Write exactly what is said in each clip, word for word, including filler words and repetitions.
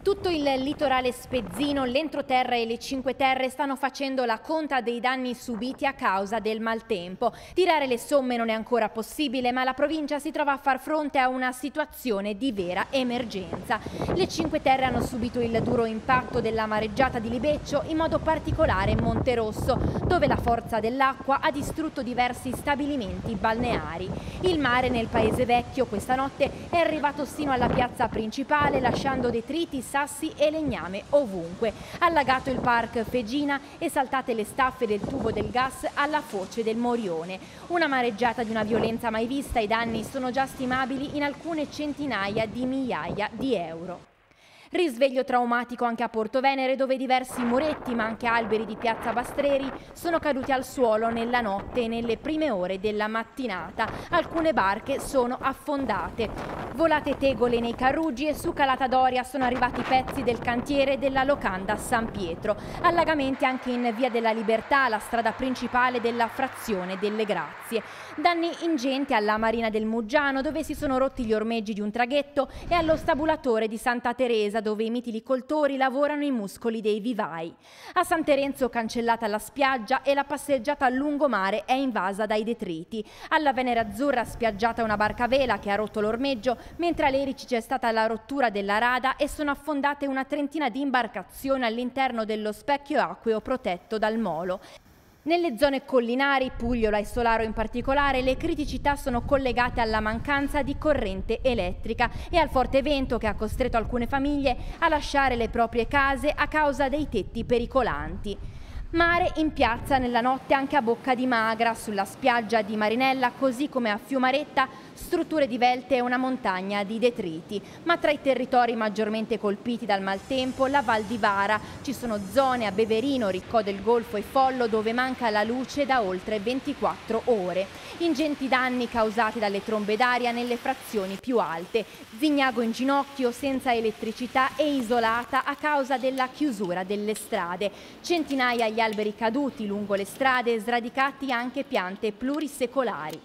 Tutto il litorale spezzino, l'entroterra e le Cinque Terre stanno facendo la conta dei danni subiti a causa del maltempo. Tirare le somme non è ancora possibile, ma la provincia si trova a far fronte a una situazione di vera emergenza. Le Cinque Terre hanno subito il duro impatto della mareggiata di Libeccio, in modo particolare Monterosso, dove la forza dell'acqua ha distrutto diversi stabilimenti balneari. Il mare nel Paese Vecchio questa notte è arrivato sino alla piazza principale, lasciando detriti, sassi e legname ovunque. Allagato il park Fegina e saltate le staffe del tubo del gas alla foce del Morione. Una mareggiata di una violenza mai vista, i danni sono già stimabili in alcune centinaia di migliaia di euro. Risveglio traumatico anche a Portovenere, dove diversi muretti ma anche alberi di piazza Bastreri sono caduti al suolo nella notte e nelle prime ore della mattinata. Alcune barche sono affondate. Volate tegole nei carruggi e su Calata Doria sono arrivati pezzi del cantiere della locanda San Pietro. Allagamenti anche in Via della Libertà, la strada principale della frazione delle Grazie. Danni ingenti alla Marina del Muggiano, dove si sono rotti gli ormeggi di un traghetto, e allo stabulatore di Santa Teresa, dove i mitilicoltori lavorano i muscoli dei vivai. A San Terenzo cancellata la spiaggia e la passeggiata a lungomare è invasa dai detriti. Alla Venere Azzurra spiaggiata una barca a vela che ha rotto l'ormeggio, mentre a Lerici c'è stata la rottura della rada e sono affondate una trentina di imbarcazioni all'interno dello specchio acqueo protetto dal molo. Nelle zone collinari, Pugliola e Solaro in particolare, le criticità sono collegate alla mancanza di corrente elettrica e al forte vento che ha costretto alcune famiglie a lasciare le proprie case a causa dei tetti pericolanti. Mare in piazza nella notte anche a Bocca di Magra, sulla spiaggia di Marinella, così come a Fiumaretta, strutture divelte e una montagna di detriti. Ma tra i territori maggiormente colpiti dal maltempo, la Val di Vara. Ci sono zone a Beverino, Riccò del Golfo e Follo dove manca la luce da oltre ventiquattro ore. Ingenti danni causati dalle trombe d'aria nelle frazioni più alte. Zignago in ginocchio, senza elettricità e isolata a causa della chiusura delle strade. Centinaia gli alberi caduti lungo le strade e sradicati anche piante plurisecolari.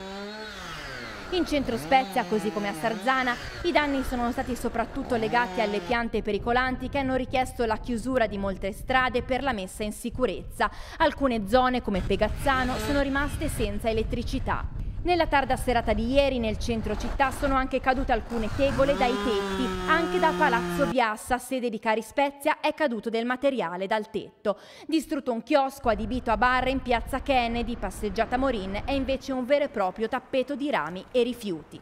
In centro Spezia, così come a Sarzana, i danni sono stati soprattutto legati alle piante pericolanti che hanno richiesto la chiusura di molte strade per la messa in sicurezza. Alcune zone, come Pegazzano, sono rimaste senza elettricità. Nella tarda serata di ieri nel centro città sono anche cadute alcune tegole dai tetti. Anche da Palazzo Biassa, sede di Cari Spezia, è caduto del materiale dal tetto. Distrutto un chiosco adibito a bar in piazza Kennedy, passeggiata Morin, è invece un vero e proprio tappeto di rami e rifiuti.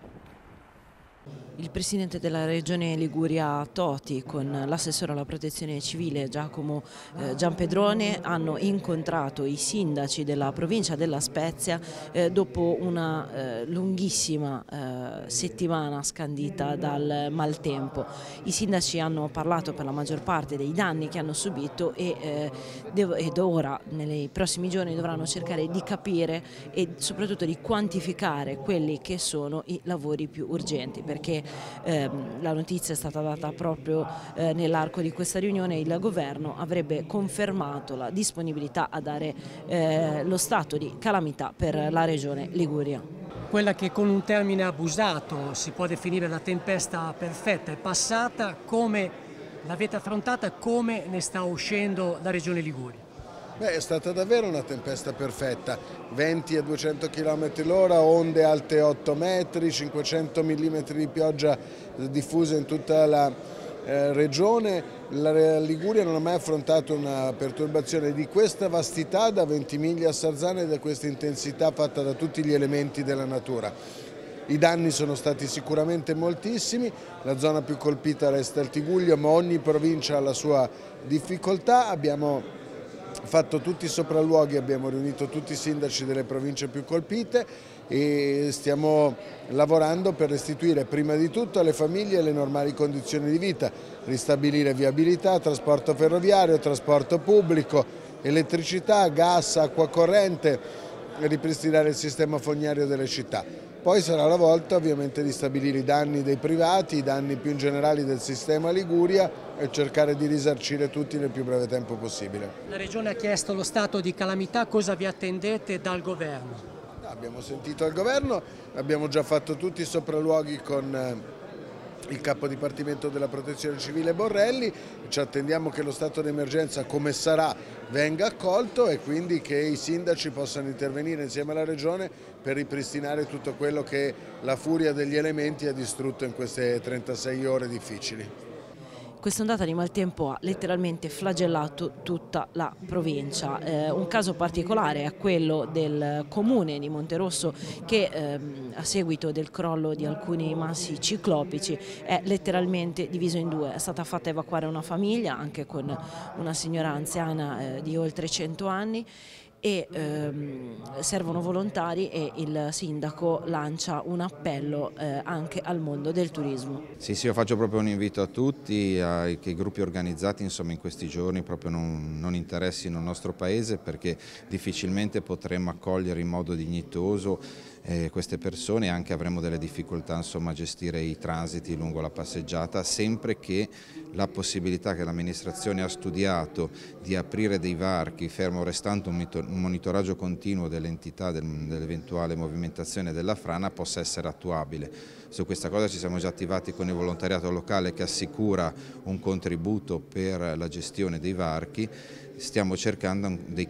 Il presidente della regione Liguria Toti con l'assessore alla protezione civile Giacomo eh, Giampedrone hanno incontrato i sindaci della provincia della Spezia eh, dopo una eh, lunghissima eh, settimana scandita dal maltempo. I sindaci hanno parlato per la maggior parte dei danni che hanno subito e, eh, ed ora nei prossimi giorni dovranno cercare di capire e soprattutto di quantificare quelli che sono i lavori più urgenti, perché Eh, la notizia è stata data proprio eh, nell'arco di questa riunione. Il governo avrebbe confermato la disponibilità a dare eh, lo stato di calamità per la regione Liguria. Quella che con un termine abusato si può definire la tempesta perfetta è passata. Come l'avete affrontata? Come ne sta uscendo la regione Liguria? Beh, è stata davvero una tempesta perfetta, venti a duecento chilometri l'ora, onde alte otto metri, cinquecento millimetri di pioggia diffuse in tutta la eh, regione. La Liguria non ha mai affrontato una perturbazione di questa vastità da Ventimiglia a Sarzana e da questa intensità fatta da tutti gli elementi della natura. I danni sono stati sicuramente moltissimi, la zona più colpita resta il Tiguglio, ma ogni provincia ha la sua difficoltà. Abbiamo fatto tutti i sopralluoghi, abbiamo riunito tutti i sindaci delle province più colpite e stiamo lavorando per restituire prima di tutto alle famiglie le normali condizioni di vita, ristabilire viabilità, trasporto ferroviario, trasporto pubblico, elettricità, gas, acqua corrente e ripristinare il sistema fognario delle città. Poi sarà la volta ovviamente di stabilire i danni dei privati, i danni più in generale del sistema Liguria e cercare di risarcire tutti nel più breve tempo possibile. La Regione ha chiesto lo stato di calamità, cosa vi attendete dal governo? Abbiamo sentito il governo, abbiamo già fatto tutti i sopralluoghi con il capo dipartimento della protezione civile Borrelli. Ci attendiamo che lo stato d'emergenza, come sarà, venga accolto e quindi che i sindaci possano intervenire insieme alla Regione per ripristinare tutto quello che la furia degli elementi ha distrutto in queste trentasei ore difficili. Quest'ondata di maltempo ha letteralmente flagellato tutta la provincia. Eh, un caso particolare è quello del comune di Monterosso che ehm, a seguito del crollo di alcuni massi ciclopici è letteralmente diviso in due. È stata fatta evacuare una famiglia anche con una signora anziana eh, di oltre cento anni e ehm, servono volontari e il sindaco lancia un appello eh, anche al mondo del turismo. Sì, sì, io faccio proprio un invito a tutti, a, che i gruppi organizzati insomma, in questi giorni proprio non, non interessino il nostro paese, perché difficilmente potremo accogliere in modo dignitoso eh, queste persone e anche avremo delle difficoltà insomma, a gestire i transiti lungo la passeggiata, sempre che la possibilità che l'amministrazione ha studiato di aprire dei varchi, fermo restando un monitoraggio continuo dell'entità dell'eventuale movimentazione della frana, possa essere attuabile. Su questa cosa ci siamo già attivati con il volontariato locale che assicura un contributo per la gestione dei varchi. Stiamo cercando dei,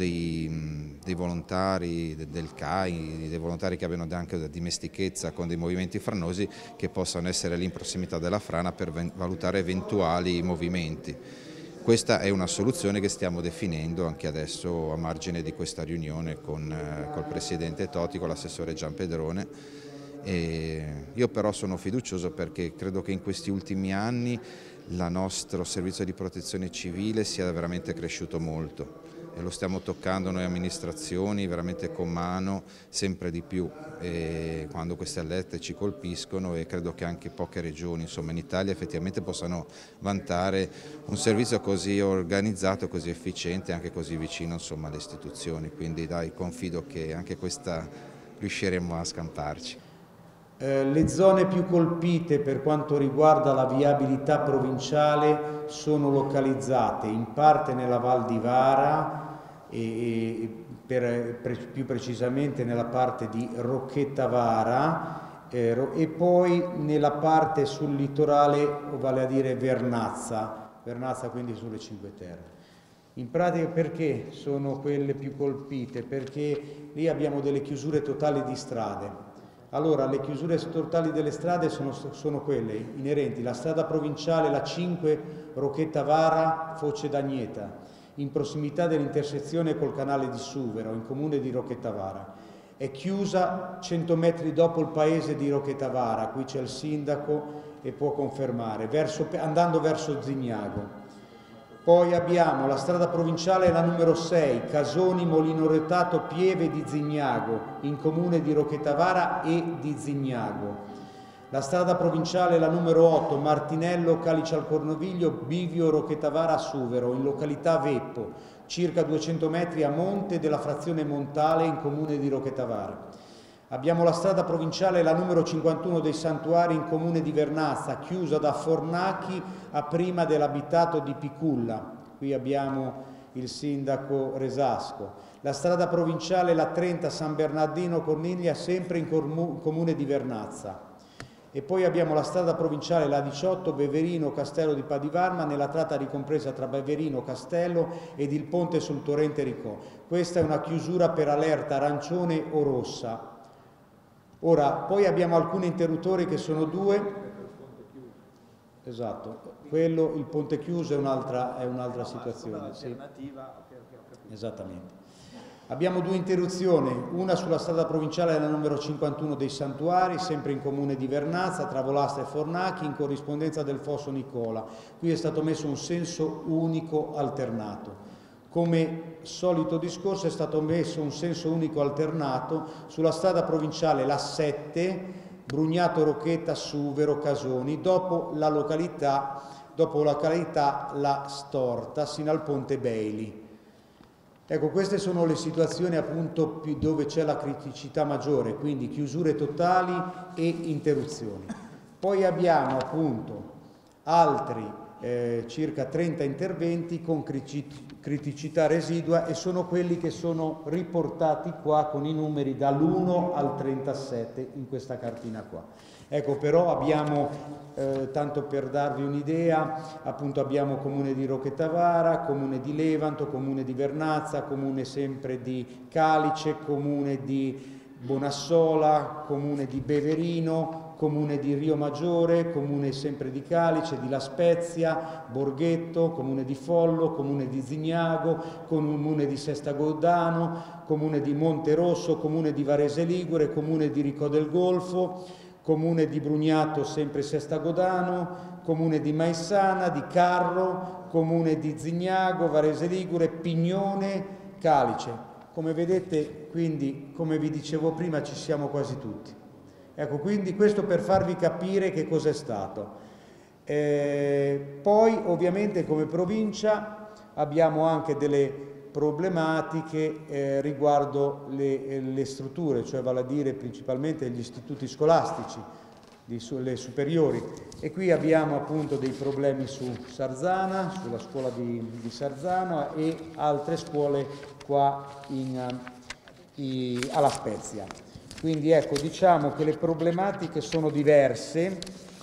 dei, dei volontari del C A I, dei volontari che abbiano anche dimestichezza con dei movimenti franosi che possano essere lì in prossimità della frana per valutare eventuali movimenti. Questa è una soluzione che stiamo definendo anche adesso a margine di questa riunione con eh, col Presidente Toti, con l'assessore Giampedrone. E io però sono fiducioso perché credo che in questi ultimi anni il nostro servizio di protezione civile sia veramente cresciuto molto e lo stiamo toccando noi amministrazioni veramente con mano sempre di più e quando queste allerte ci colpiscono, e credo che anche poche regioni insomma, in Italia effettivamente possano vantare un servizio così organizzato, così efficiente e anche così vicino insomma, alle istituzioni, quindi dai, confido che anche questa riusciremo a scamparci. Eh, le zone più colpite per quanto riguarda la viabilità provinciale sono localizzate in parte nella Val di Vara e, e per, per, più precisamente nella parte di Rocchetta Vara eh, e poi nella parte sul litorale, vale a dire Vernazza, Vernazza quindi sulle Cinque Terre. In pratica perché sono quelle più colpite? Perché lì abbiamo delle chiusure totali di strade. Allora, le chiusure totali delle strade sono, sono quelle inerenti alla strada provinciale, la cinque, Rocchetta Vara, Foce d'Agneta, in prossimità dell'intersezione col canale di Suvero, in comune di Rocchetta Vara. È chiusa cento metri dopo il paese di Rocchetta Vara, qui c'è il sindaco e può confermare, verso, andando verso Zignago. Poi abbiamo la strada provinciale, la numero sei, Casoni, Molino Retato, Pieve di Zignago, in comune di Rocchetta Vara e di Zignago. La strada provinciale, la numero otto, Martinello, Calice al Cornoviglio, Bivio, Rocchetta Vara, Suvero, in località Veppo, circa duecento metri a monte della frazione Montale, in comune di Rocchetta Vara. Abbiamo la strada provinciale, la numero cinquantuno dei Santuari, in comune di Vernazza, chiusa da Fornachi a prima dell'abitato di Piculla. Qui abbiamo il sindaco Resasco. La strada provinciale, la trenta, San Bernardino Corniglia, sempre in comune di Vernazza. E poi abbiamo la strada provinciale, la diciotto, Beverino Castello di Padivarma, nella tratta ricompresa tra Beverino Castello ed il ponte sul torrente Ricò. Questa è una chiusura per allerta arancione o rossa. Ora, poi abbiamo alcuni interruttori che sono due, esatto, quello, il ponte chiuso è un'altra è un'altra situazione. Sì. Esattamente. Abbiamo due interruzioni, una sulla strada provinciale, la numero cinquantuno dei Santuari, sempre in comune di Vernazza, tra Volasta e Fornachi, in corrispondenza del Fosso Nicola. Qui è stato messo un senso unico alternato. Come solito discorso è stato messo un senso unico alternato sulla strada provinciale la sette, Brugnato Rocchetta, Suvero, Casoni, dopo la località, dopo la località La Storta, sino al ponte Bailey. Ecco, queste sono le situazioni appunto più dove c'è la criticità maggiore, quindi chiusure totali e interruzioni. Poi abbiamo appunto altri Eh, circa trenta interventi con criticità residua e sono quelli che sono riportati qua con i numeri dall'uno al trentasette in questa cartina qua. Ecco, però abbiamo, eh, tanto per darvi un'idea, appunto abbiamo comune di Rocchettavara, comune di Levanto, comune di Vernazza, comune sempre di Calice, comune di Bonassola, comune di Beverino, comune di Rio Maggiore, comune sempre di Calice, di La Spezia, Borghetto, comune di Follo, comune di Zignago, comune di Sestagodano, comune di Monterosso, comune di Varese Ligure, comune di Ricò del Golfo, comune di Brugnato, sempre Sestagodano, comune di Maissana, di Carro, comune di Zignago, Varese Ligure, Pignone, Calice. Come vedete, quindi, come vi dicevo prima, ci siamo quasi tutti. Ecco, quindi questo per farvi capire che cos'è stato. Eh, poi, ovviamente, come provincia abbiamo anche delle problematiche eh, riguardo le, le strutture, cioè vale a dire principalmente gli istituti scolastici, di, le superiori. E qui abbiamo appunto dei problemi su Sarzana, sulla scuola di, di Sarzana e altre scuole qua in, in, alla Spezia. Quindi ecco, diciamo che le problematiche sono diverse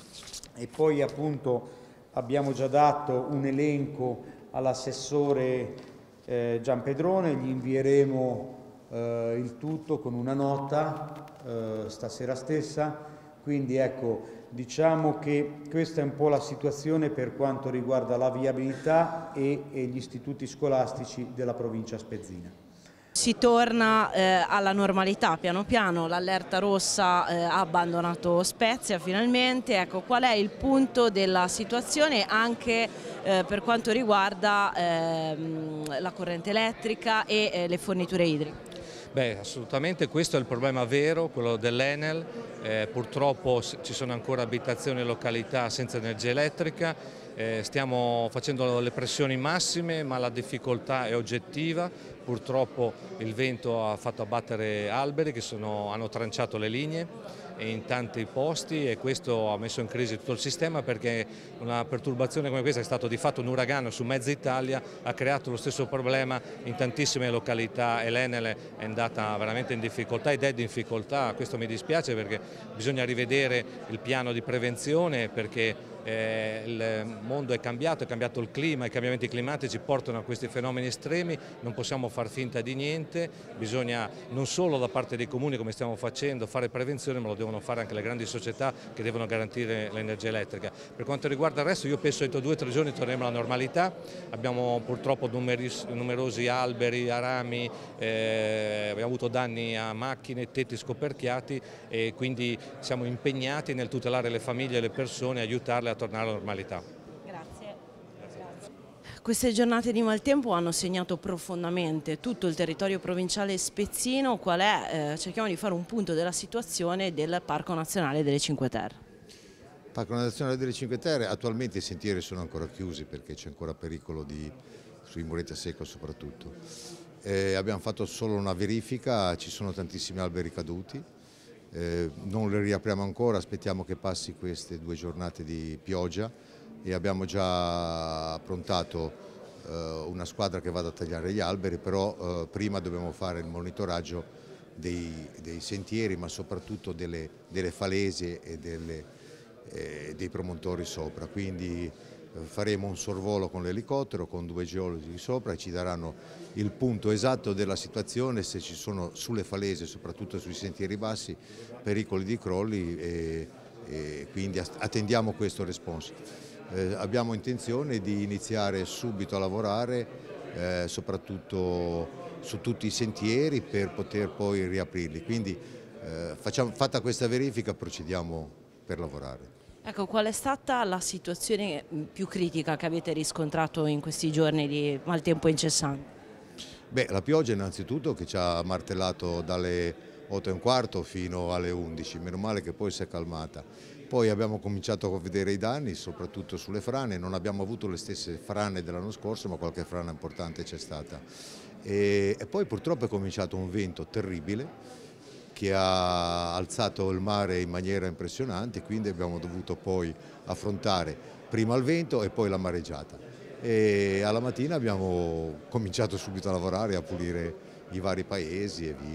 e poi appunto abbiamo già dato un elenco all'assessore eh, Giampedrone, gli invieremo eh, il tutto con una nota eh, stasera stessa, quindi ecco, diciamo che questa è un po' la situazione per quanto riguarda la viabilità e, e gli istituti scolastici della provincia spezzina. Si torna eh, alla normalità piano piano, l'allerta rossa eh, ha abbandonato Spezia finalmente. Ecco, qual è il punto della situazione anche eh, per quanto riguarda ehm, la corrente elettrica e eh, le forniture idriche? Beh, assolutamente questo è il problema vero, quello dell'Enel. Eh, purtroppo ci sono ancora abitazioni e località senza energia elettrica. Eh, stiamo facendo le pressioni massime, ma la difficoltà è oggettiva. Purtroppo il vento ha fatto abbattere alberi che sono, hanno tranciato le linee in tanti posti e questo ha messo in crisi tutto il sistema, perché una perturbazione come questa è stato di fatto un uragano su mezza Italia, ha creato lo stesso problema in tantissime località e l'Enel è andata veramente in difficoltà ed è in difficoltà. Questo mi dispiace perché bisogna rivedere il piano di prevenzione, perché Eh, il mondo è cambiato, è cambiato il clima, i cambiamenti climatici portano a questi fenomeni estremi, non possiamo far finta di niente, bisogna non solo da parte dei comuni come stiamo facendo fare prevenzione, ma lo devono fare anche le grandi società che devono garantire l'energia elettrica. Per quanto riguarda il resto io penso che entro due o tre giorni torneremo alla normalità, abbiamo purtroppo numerosi, numerosi alberi, a rami, eh, abbiamo avuto danni a macchine, tetti scoperchiati e quindi siamo impegnati nel tutelare le famiglie e le persone, aiutarle a tornare alla normalità. Grazie. Grazie. Queste giornate di maltempo hanno segnato profondamente tutto il territorio provinciale spezzino. Qual è? Eh, cerchiamo di fare un punto della situazione del Parco Nazionale delle Cinque Terre. Parco Nazionale delle Cinque Terre, attualmente i sentieri sono ancora chiusi perché c'è ancora pericolo di, sui muretti a secco soprattutto. Eh, abbiamo fatto solo una verifica, ci sono tantissimi alberi caduti. Eh, non le riapriamo ancora, aspettiamo che passi queste due giornate di pioggia e abbiamo già approntato eh, una squadra che vada a tagliare gli alberi, però eh, prima dobbiamo fare il monitoraggio dei, dei sentieri, ma soprattutto delle, delle falesi e delle, eh, dei promontori sopra. Quindi eh, faremo un sorvolo con l'elicottero, con due geologi sopra e ci daranno il punto esatto della situazione, se ci sono sulle falese, soprattutto sui sentieri bassi, pericoli di crolli e, e quindi attendiamo questo responso. Eh, abbiamo intenzione di iniziare subito a lavorare, eh, soprattutto su tutti i sentieri per poter poi riaprirli. Quindi eh, facciamo, fatta questa verifica procediamo per lavorare. Ecco, qual è stata la situazione più critica che avete riscontrato in questi giorni di maltempo incessante? Beh, la pioggia innanzitutto che ci ha martellato dalle otto e un quarto fino alle undici, meno male che poi si è calmata. Poi abbiamo cominciato a vedere i danni, soprattutto sulle frane, non abbiamo avuto le stesse frane dell'anno scorso, ma qualche frana importante c'è stata. E, e poi purtroppo è cominciato un vento terribile che ha alzato il mare in maniera impressionante, quindi abbiamo dovuto poi affrontare prima il vento e poi la mareggiata. E alla mattina abbiamo cominciato subito a lavorare, a pulire i vari paesi e via.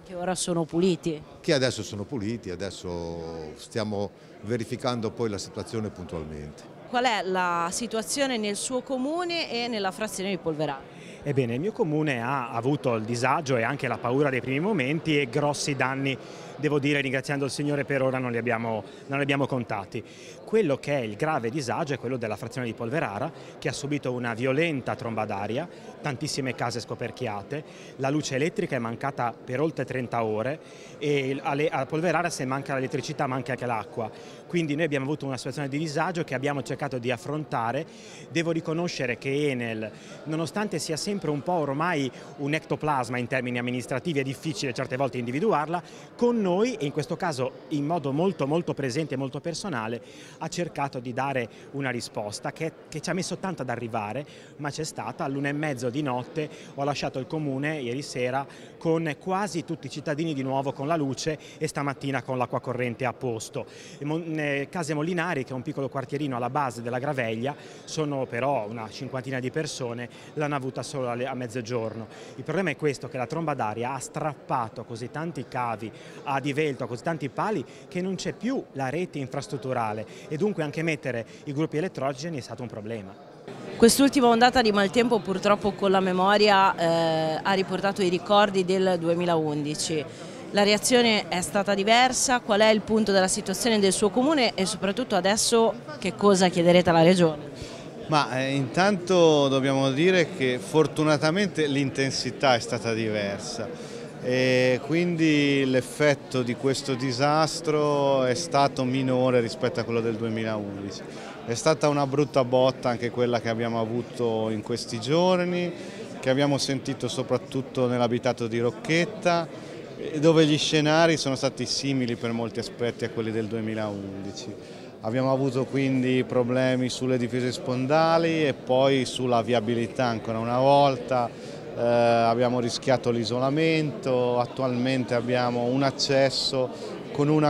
Che ora sono puliti. Che adesso sono puliti, adesso stiamo verificando poi la situazione puntualmente. Qual è la situazione nel suo comune e nella frazione di Polverara? Ebbene, il mio comune ha avuto il disagio e anche la paura dei primi momenti e grossi danni, devo dire, ringraziando il Signore, per ora non li abbiamo, non li abbiamo contati. Quello che è il grave disagio è quello della frazione di Polverara, che ha subito una violenta tromba d'aria, tantissime case scoperchiate, la luce elettrica è mancata per oltre trenta ore e a Polverara, se manca l'elettricità manca anche l'acqua. Quindi noi abbiamo avuto una situazione di disagio che abbiamo cercato di affrontare. Devo riconoscere che Enel, nonostante sia sempre un po' ormai un ectoplasma in termini amministrativi, è difficile certe volte individuarla, con noi, e in questo caso in modo molto molto presente e molto personale, ha cercato di dare una risposta che, che ci ha messo tanto ad arrivare, ma c'è stata. All'una e mezzo di notte ho lasciato il comune ieri sera con quasi tutti i cittadini di nuovo con la luce e stamattina con l'acqua corrente a posto. Case Molinari, che è un piccolo quartierino alla base della Graveglia, sono però una cinquantina di persone, l'hanno avuta solo a mezzogiorno. Il problema è questo, che la tromba d'aria ha strappato così tanti cavi, ha divelto così tanti pali, che non c'è più la rete infrastrutturale e dunque anche mettere i gruppi elettrogeni è stato un problema. Quest'ultima ondata di maltempo purtroppo con la memoria eh, ha riportato i ricordi del duemilaundici. La reazione è stata diversa, qual è il punto della situazione del suo comune e soprattutto adesso che cosa chiederete alla Regione? Ma eh, intanto dobbiamo dire che fortunatamente l'intensità è stata diversa e quindi l'effetto di questo disastro è stato minore rispetto a quello del duemilaundici. È stata una brutta botta anche quella che abbiamo avuto in questi giorni, che abbiamo sentito soprattutto nell'abitato di Rocchetta, dove gli scenari sono stati simili per molti aspetti a quelli del duemilaundici. Abbiamo avuto quindi problemi sulle difese spondali e poi sulla viabilità ancora una volta, eh, abbiamo rischiato l'isolamento, attualmente abbiamo un accesso con una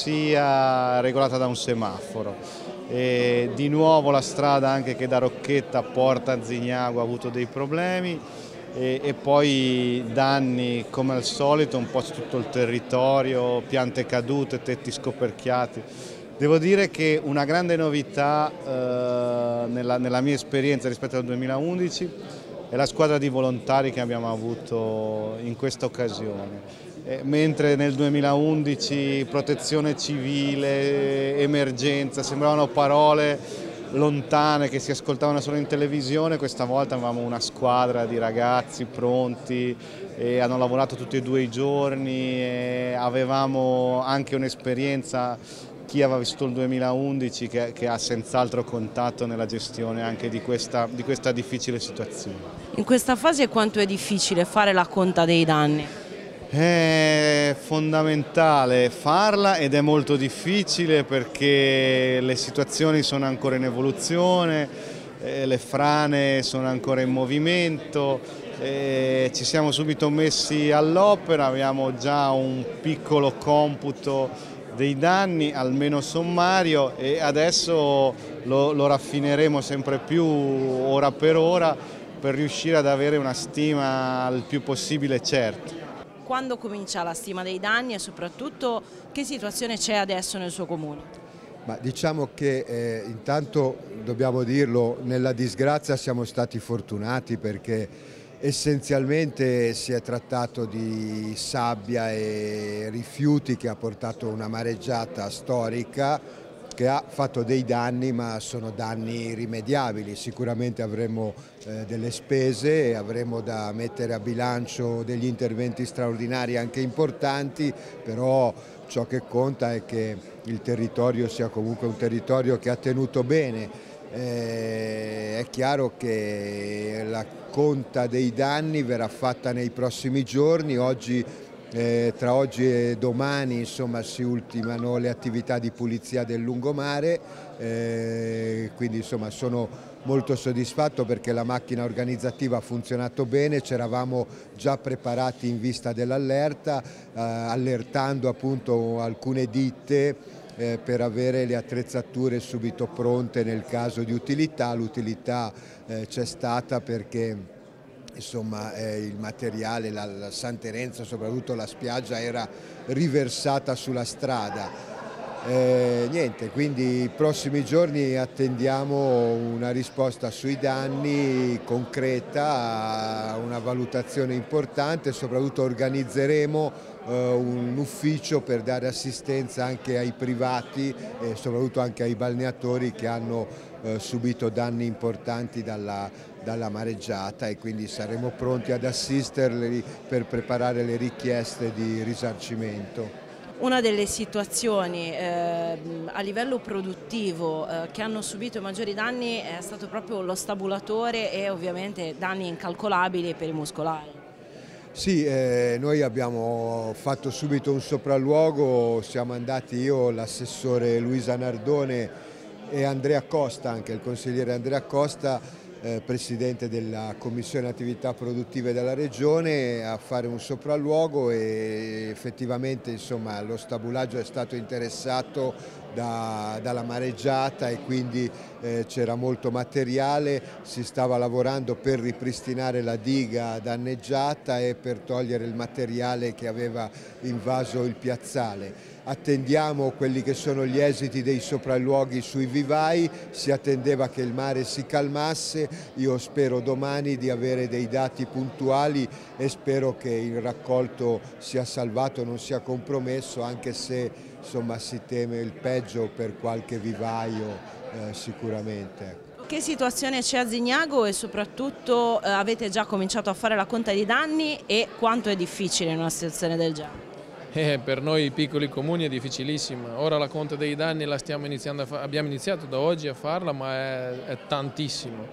corsia regolata da un semaforo. E di nuovo la strada anche che da Rocchetta porta a Zignago ha avuto dei problemi. E, e poi danni come al solito un po' su tutto il territorio, piante cadute, tetti scoperchiati. Devo dire che una grande novità eh, nella, nella mia esperienza rispetto al duemilaundici è la squadra di volontari che abbiamo avuto in questa occasione. Eh, mentre nel duemilaundici protezione civile, emergenza, sembravano parole lontane che si ascoltavano solo in televisione, questa volta avevamo una squadra di ragazzi pronti e hanno lavorato tutti e due i giorni e avevamo anche un'esperienza, chi aveva vissuto il duemilaundici, che, che ha senz'altro contato nella gestione anche di questa, di questa difficile situazione. In questa fase quanto è difficile fare la conta dei danni? È fondamentale farla ed è molto difficile perché le situazioni sono ancora in evoluzione, eh, le frane sono ancora in movimento, eh, ci siamo subito messi all'opera, abbiamo già un piccolo computo dei danni, almeno sommario, e adesso lo, lo raffineremo sempre più ora per ora per riuscire ad avere una stima il più possibile certa. Quando comincia la stima dei danni e soprattutto che situazione c'è adesso nel suo comune? Ma diciamo che eh, intanto dobbiamo dirlo, nella disgrazia siamo stati fortunati perché essenzialmente si è trattato di sabbia e rifiuti che ha portato una mareggiata storica che ha fatto dei danni, ma sono danni rimediabili. Sicuramente avremo eh, delle spese e avremo da mettere a bilancio degli interventi straordinari anche importanti, però ciò che conta è che il territorio sia comunque un territorio che ha tenuto bene. Eh, è chiaro che la conta dei danni verrà fatta nei prossimi giorni. Oggi Eh, tra oggi e domani insomma, si ultimano le attività di pulizia del lungomare, eh, quindi insomma, sono molto soddisfatto perché la macchina organizzativa ha funzionato bene, ci eravamo già preparati in vista dell'allerta, eh, allertando appunto alcune ditte eh, per avere le attrezzature subito pronte nel caso di utilità. L'utilità eh, c'è stata perché insomma, eh, il materiale, la, la Santa Terenza, soprattutto la spiaggia, era riversata sulla strada. Eh, niente, quindi i prossimi giorni attendiamo una risposta sui danni concreta, una valutazione importante, soprattutto organizzeremo eh, un ufficio per dare assistenza anche ai privati e soprattutto anche ai balneatori che hanno eh, subito danni importanti dalla, dalla mareggiata, e quindi saremo pronti ad assisterli per preparare le richieste di risarcimento. Una delle situazioni eh, a livello produttivo eh, che hanno subito i maggiori danni è stato proprio lo stabulatore e ovviamente danni incalcolabili per i muscolari. Sì, eh, noi abbiamo fatto subito un sopralluogo, siamo andati io, l'assessore Luisa Nardone e Andrea Costa, anche il consigliere Andrea Costa, Eh, presidente della Commissione Attività Produttive della Regione, a fare un sopralluogo, e effettivamente, insomma, lo stabulaggio è stato interessato da, dalla mareggiata e quindi eh, c'era molto materiale, si stava lavorando per ripristinare la diga danneggiata e per togliere il materiale che aveva invaso il piazzale. Attendiamo quelli che sono gli esiti dei sopralluoghi sui vivai, si attendeva che il mare si calmasse, io spero domani di avere dei dati puntuali e spero che il raccolto sia salvato, non sia compromesso, anche se, insomma, si teme il peggio per qualche vivaio eh, sicuramente. Che situazione c'è a Zignago e soprattutto eh, avete già cominciato a fare la conta dei danni e quanto è difficile in una situazione del genere? Eh, per noi piccoli comuni è difficilissima. Ora la conta dei danni la stiamo iniziando a fa- abbiamo iniziato da oggi a farla, ma è, è tantissimo,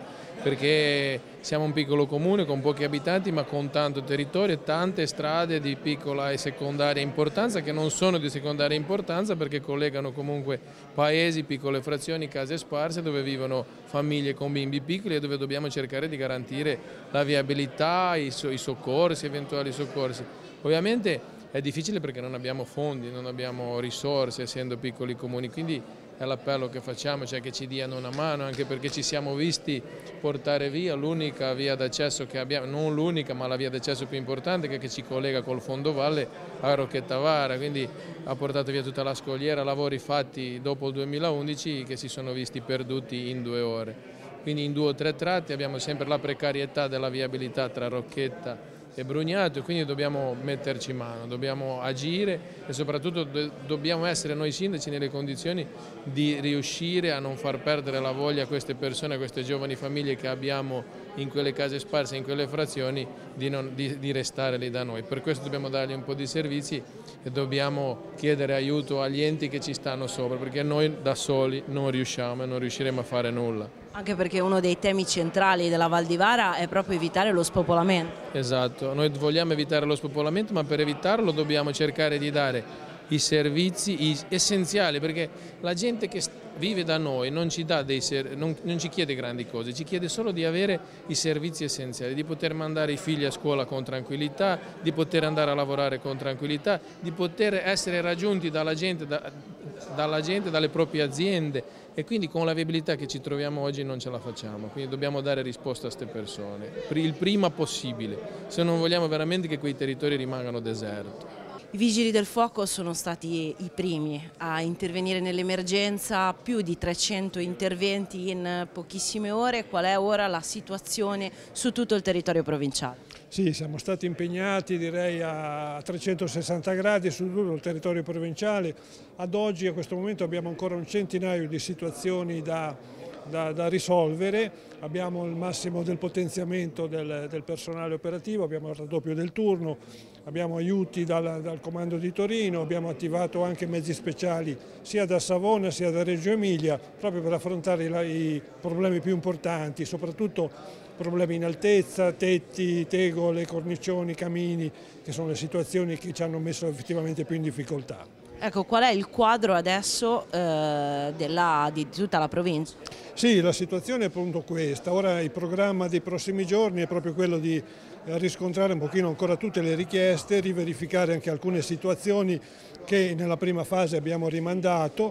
perché siamo un piccolo comune con pochi abitanti ma con tanto territorio e tante strade di piccola e secondaria importanza, che non sono di secondaria importanza perché collegano comunque paesi, piccole frazioni, case sparse dove vivono famiglie con bimbi piccoli e dove dobbiamo cercare di garantire la viabilità, i, so- i soccorsi, eventuali soccorsi. Ovviamente è difficile perché non abbiamo fondi, non abbiamo risorse essendo piccoli comuni, quindi è l'appello che facciamo, cioè che ci diano una mano, anche perché ci siamo visti portare via l'unica via d'accesso che abbiamo, non l'unica ma la via d'accesso più importante, che ci collega col fondovalle a Rocchettavara, quindi ha portato via tutta la scogliera, lavori fatti dopo il duemilaundici che si sono visti perduti in due ore. Quindi in due o tre tratti abbiamo sempre la precarietà della viabilità tra Rocchetta e Brugnato, e quindi dobbiamo metterci mano, dobbiamo agire e soprattutto do dobbiamo essere noi sindaci nelle condizioni di riuscire a non far perdere la voglia a queste persone, a queste giovani famiglie che abbiamo in quelle case sparse, in quelle frazioni, di, non, di, di restare lì da noi. Per questo dobbiamo dargli un po' di servizi e dobbiamo chiedere aiuto agli enti che ci stanno sopra, perché noi da soli non riusciamo e non riusciremo a fare nulla. Anche perché uno dei temi centrali della Val di Vara è proprio evitare lo spopolamento. Esatto, noi vogliamo evitare lo spopolamento, ma per evitarlo dobbiamo cercare di dare i servizi essenziali, perché la gente che vive da noi non ci, dà dei non, non ci chiede grandi cose, ci chiede solo di avere i servizi essenziali, di poter mandare i figli a scuola con tranquillità, di poter andare a lavorare con tranquillità, di poter essere raggiunti dalla gente, da, dalla gente, dalle proprie aziende, e quindi con la viabilità che ci troviamo oggi non ce la facciamo, quindi dobbiamo dare risposta a queste persone, il prima possibile, se non vogliamo veramente che quei territori rimangano deserti. I vigili del fuoco sono stati i primi a intervenire nell'emergenza, più di trecento interventi in pochissime ore. Qual è ora la situazione su tutto il territorio provinciale? Sì, siamo stati impegnati, direi, a trecentosessanta gradi su tutto il territorio provinciale. Ad oggi, a questo momento, abbiamo ancora un centinaio di situazioni da, da, da risolvere. Abbiamo il massimo del potenziamento del, del personale operativo, abbiamo il raddoppio del turno, abbiamo aiuti dal, dal comando di Torino, abbiamo attivato anche mezzi speciali sia da Savona sia da Reggio Emilia, proprio per affrontare i, i problemi più importanti, soprattutto problemi in altezza, tetti, tegole, cornicioni, camini, che sono le situazioni che ci hanno messo effettivamente più in difficoltà. Ecco, qual è il quadro adesso eh, della, di, di tutta la provincia? Sì, la situazione è appunto questa. Ora il programma dei prossimi giorni è proprio quello di riscontrare un pochino ancora tutte le richieste, riverificare anche alcune situazioni che nella prima fase abbiamo rimandato,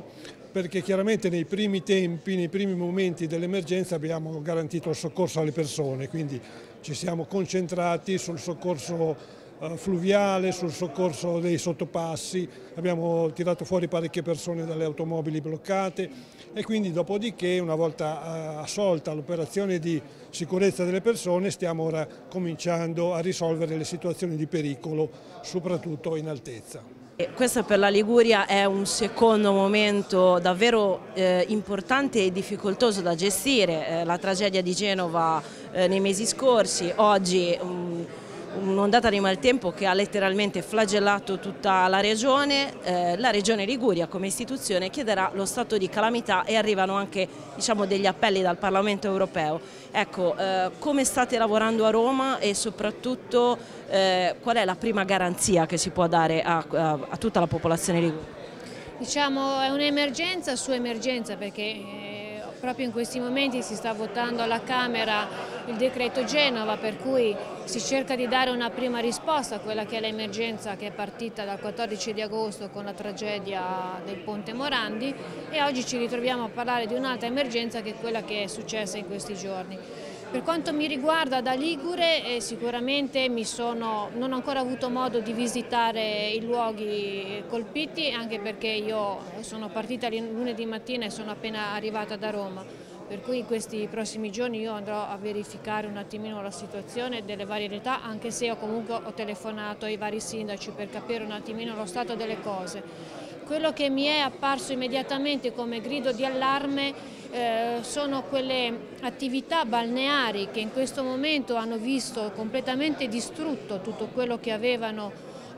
perché chiaramente nei primi tempi, nei primi momenti dell'emergenza abbiamo garantito il soccorso alle persone, quindi ci siamo concentrati sul soccorso fluviale, sul soccorso dei sottopassi, abbiamo tirato fuori parecchie persone dalle automobili bloccate e quindi dopodiché, una volta assolta l'operazione di sicurezza delle persone, stiamo ora cominciando a risolvere le situazioni di pericolo, soprattutto in altezza. Questo per la Liguria è un secondo momento davvero eh, importante e difficoltoso da gestire, eh, la tragedia di Genova eh, nei mesi scorsi, oggi um, un'ondata di maltempo che ha letteralmente flagellato tutta la regione. Eh, la regione Liguria come istituzione chiederà lo stato di calamità e arrivano anche, diciamo, degli appelli dal Parlamento europeo. Ecco, eh, come state lavorando a Roma e soprattutto eh, qual è la prima garanzia che si può dare a, a, a tutta la popolazione ligure? Diciamo è un'emergenza su emergenza, perché eh, proprio in questi momenti si sta votando alla Camera il decreto Genova, per cui si cerca di dare una prima risposta a quella che è l'emergenza che è partita dal quattordici di agosto con la tragedia del Ponte Morandi, e oggi ci ritroviamo a parlare di un'altra emergenza che è quella che è successa in questi giorni. Per quanto mi riguarda da ligure, eh, sicuramente mi sono, non ho ancora avuto modo di visitare i luoghi colpiti, anche perché io sono partita lunedì mattina e sono appena arrivata da Roma, per cui in questi prossimi giorni io andrò a verificare un attimino la situazione delle varie realtà, anche se io comunque ho telefonato ai vari sindaci per capire un attimino lo stato delle cose. Quello che mi è apparso immediatamente come grido di allarme eh, sono quelle attività balneari che in questo momento hanno visto completamente distrutto tutto quello che avevano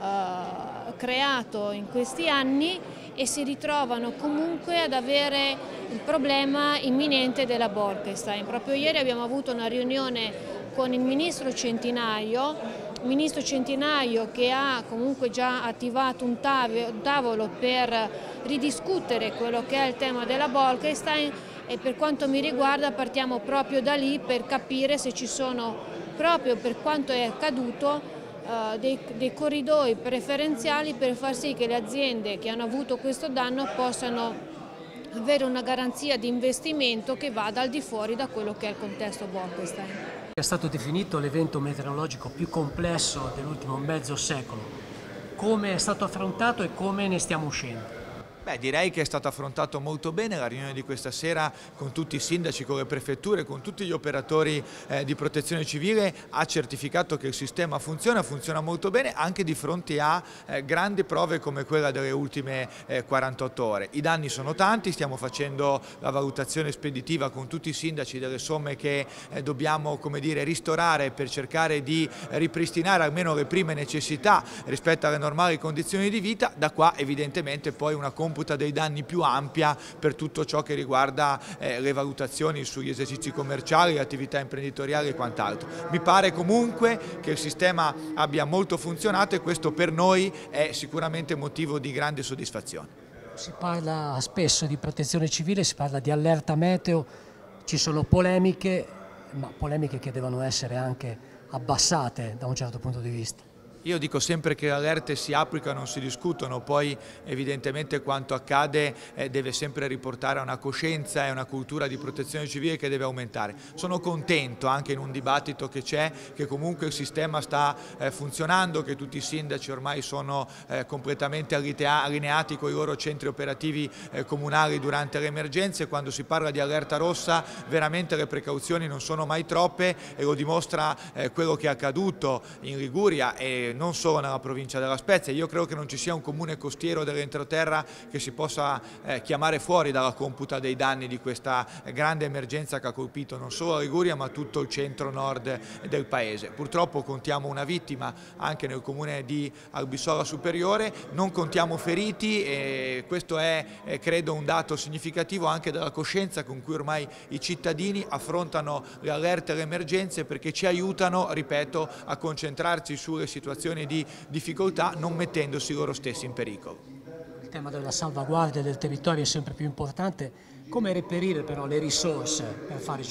eh, creato in questi anni e si ritrovano comunque ad avere il problema imminente della Bolkestein. Proprio ieri abbiamo avuto una riunione con il ministro Centinaio, Ministro Centinaio che ha comunque già attivato un tavolo per ridiscutere quello che è il tema della Bolkestein, e per quanto mi riguarda partiamo proprio da lì per capire se ci sono, proprio per quanto è accaduto, uh, dei, dei corridoi preferenziali per far sì che le aziende che hanno avuto questo danno possano avere una garanzia di investimento che vada al di fuori da quello che è il contesto Bolkestein. È stato definito l'evento meteorologico più complesso dell'ultimo mezzo secolo. Come è stato affrontato e come ne stiamo uscendo? Beh, direi che è stato affrontato molto bene la riunione di questa sera con tutti i sindaci, con le prefetture, con tutti gli operatori eh, di protezione civile, ha certificato che il sistema funziona, funziona molto bene anche di fronte a eh, grandi prove come quella delle ultime eh, quarantotto ore. I danni sono tanti, stiamo facendo la valutazione speditiva con tutti i sindaci delle somme che eh, dobbiamo, come dire, ristorare per cercare di ripristinare almeno le prime necessità rispetto alle normali condizioni di vita. Da qua evidentemente poi una computa dei danni più ampia per tutto ciò che riguarda eh, le valutazioni sugli esercizi commerciali, le attività imprenditoriali e quant'altro. Mi pare comunque che il sistema abbia molto funzionato e questo per noi è sicuramente motivo di grande soddisfazione. Si parla spesso di protezione civile, si parla di allerta meteo, ci sono polemiche, ma polemiche che devono essere anche abbassate da un certo punto di vista. Io dico sempre che le allerte si applicano, non si discutono, poi evidentemente quanto accade eh, deve sempre riportare a una coscienza e una cultura di protezione civile che deve aumentare. Sono contento anche in un dibattito che c'è, che comunque il sistema sta eh, funzionando, che tutti i sindaci ormai sono eh, completamente allineati con i loro centri operativi eh, comunali durante le emergenze. Quando si parla di allerta rossa veramente le precauzioni non sono mai troppe e lo dimostra eh, quello che è accaduto in Liguria e non solo nella provincia della Spezia. Io credo che non ci sia un comune costiero dell'entroterra che si possa eh, chiamare fuori dalla computa dei danni di questa grande emergenza che ha colpito non solo la Liguria ma tutto il centro-nord del paese. Purtroppo contiamo una vittima anche nel comune di Albisola Superiore, non contiamo feriti e questo è eh, credo un dato significativo anche della coscienza con cui ormai i cittadini affrontano le allerte e le emergenze, perché ci aiutano, ripeto, a concentrarci sulle situazioni di difficoltà non mettendosi loro stessi in pericolo. Il tema della salvaguardia del territorio è sempre più importante. Come reperire però le risorse per fare ciò?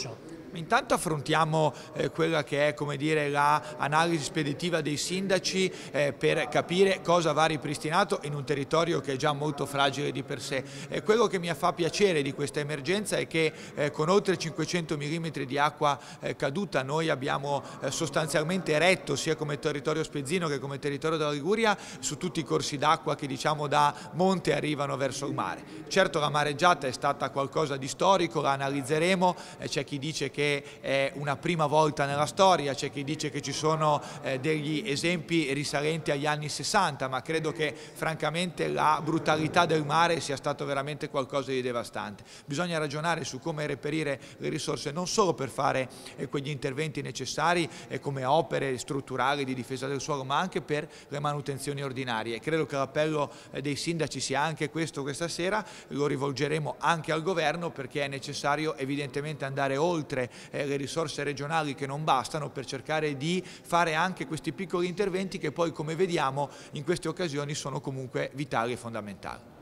Intanto affrontiamo eh, quella che è, come dire, l'analisi speditiva dei sindaci eh, per capire cosa va ripristinato in un territorio che è già molto fragile di per sé. E quello che mi fa piacere di questa emergenza è che eh, con oltre cinquecento millimetri di acqua eh, caduta noi abbiamo eh, sostanzialmente retto sia come territorio spezzino che come territorio della Liguria su tutti i corsi d'acqua che, diciamo, da monte arrivano verso il mare. Certo, la mareggiata è stata qualcosa di storico, la analizzeremo, eh, c'è chi dice che che è una prima volta nella storia, c'è chi dice che ci sono eh, degli esempi risalenti agli anni sessanta, ma credo che francamente la brutalità del mare sia stato veramente qualcosa di devastante. Bisogna ragionare su come reperire le risorse non solo per fare eh, quegli interventi necessari eh, come opere strutturali di difesa del suolo, ma anche per le manutenzioni ordinarie. E credo che l'appello eh, dei sindaci sia anche questo questa sera, lo rivolgeremo anche al governo perché è necessario evidentemente andare oltre Eh, le risorse regionali che non bastano per cercare di fare anche questi piccoli interventi che poi, come vediamo, in queste occasioni sono comunque vitali e fondamentali.